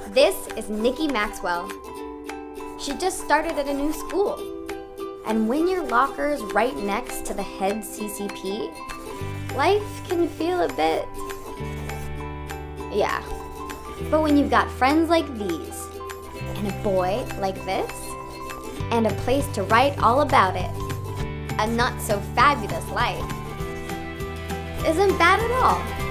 This is Nikki Maxwell. She just started at a new school. And when your locker's right next to the head CCP, life can feel a bit... yeah. But when you've got friends like these, and a boy like this, and a place to write all about it, a not-so-fabulous life isn't bad at all.